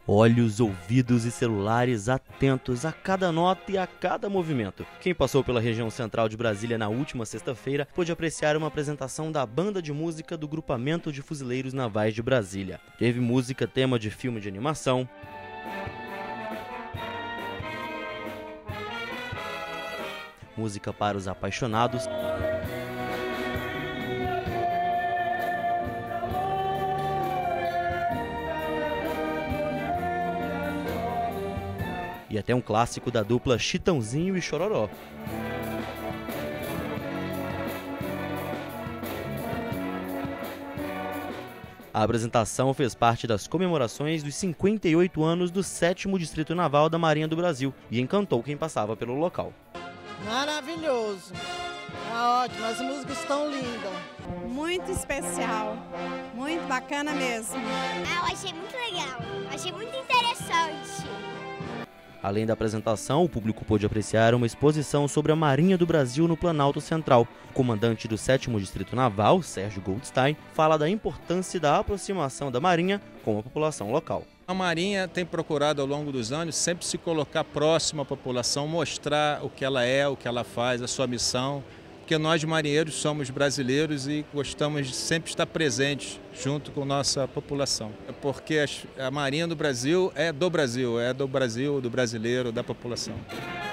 Olhos, ouvidos e celulares atentos a cada nota e a cada movimento. Quem passou pela região central de Brasília na última sexta-feira pôde apreciar uma apresentação da banda de música do Grupamento de Fuzileiros Navais de Brasília. Teve música tema de filme de animação, música para os apaixonados, e até um clássico da dupla Chitãozinho e Chororó. A apresentação fez parte das comemorações dos 58 anos do 7º Distrito Naval da Marinha do Brasil e encantou quem passava pelo local. Maravilhoso, tá ótimo, as músicas estão lindas. Muito especial, muito bacana mesmo. Eu achei muito legal, achei muito interessante. Além da apresentação, o público pôde apreciar uma exposição sobre a Marinha do Brasil no Planalto Central. O comandante do 7º Distrito Naval, Sérgio Goldstein, fala da importância da aproximação da Marinha com a população local. A Marinha tem procurado ao longo dos anos sempre se colocar próximo à população, mostrar o que ela é, o que ela faz, a sua missão, porque nós marinheiros somos brasileiros e gostamos de sempre estar presentes junto com nossa população. Porque a Marinha do Brasil, do brasileiro, da população.